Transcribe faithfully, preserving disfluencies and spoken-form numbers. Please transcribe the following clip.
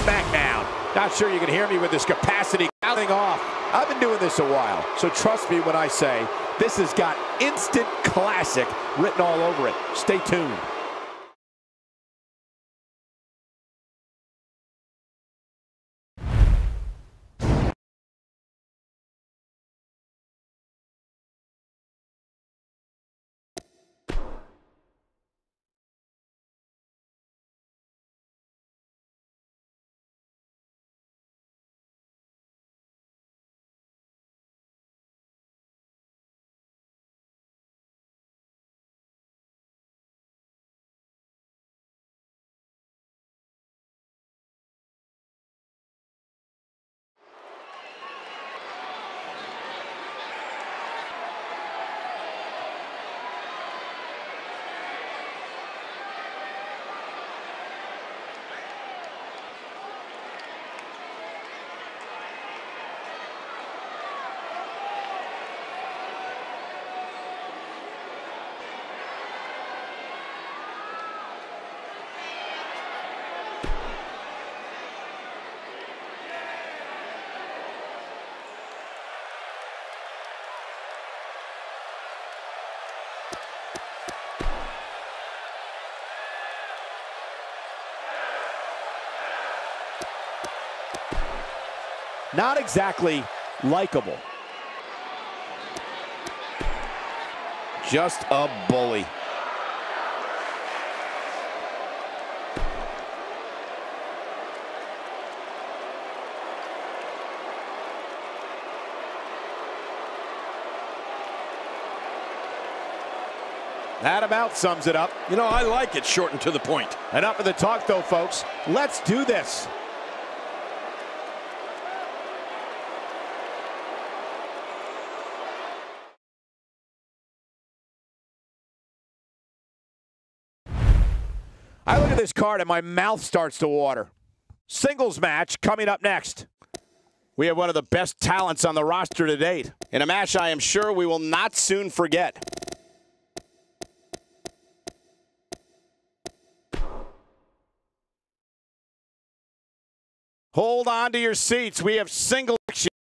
SmackDown. Not sure you can hear me with this capacity counting off. I've been doing this a while, so trust me when I say this has got instant classic written all over it. Stay tuned. Not exactly likable. Just a bully. That about sums it up. You know, I like it short and to the point. Enough of the talk, though, folks. Let's do this. I look at this card and my mouth starts to water. Singles match coming up next. We have one of the best talents on the roster to date. In a match I am sure we will not soon forget. Hold on to your seats. We have single action.